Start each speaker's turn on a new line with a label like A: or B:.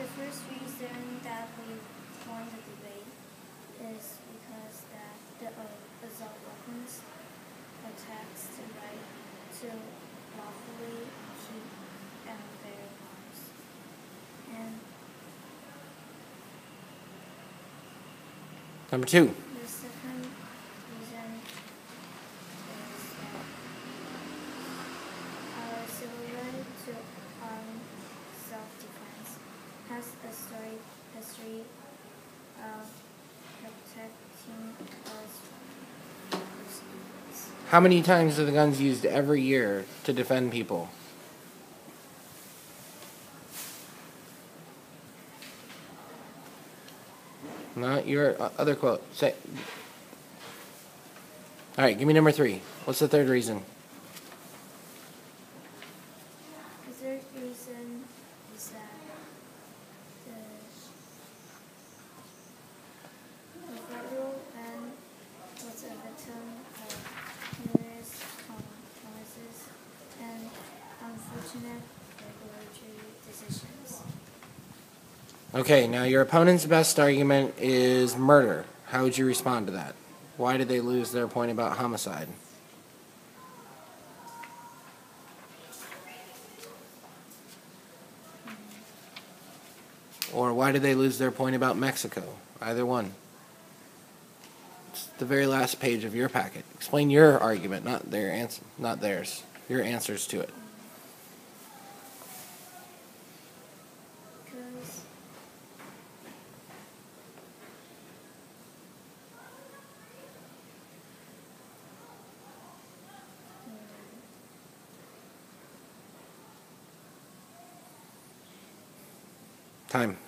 A: first reason that we won the debate is because that the assault weapons protects the right to lawfully keep and bear arms. And
B: Number 2.
A: the second reason is that our civil right to armed self-defense has a storied history of protecting us from evils.
B: How many times are the guns used every year to defend people? Not your other quote. Say. All right, give me number 3. What's the third reason?
A: The third reason is that the federal ban was a victim of numerous compromises and unfortunate regulatory decisions.
B: Okay, now your opponent's best argument is murder. How would you respond to that? Why did they lose their point about homicide? Or why did they lose their point about Mexico? Either one. It's the very last page of your packet. Explain your argument, not their answer, not theirs. Your answers to it.
A: Because
B: Time.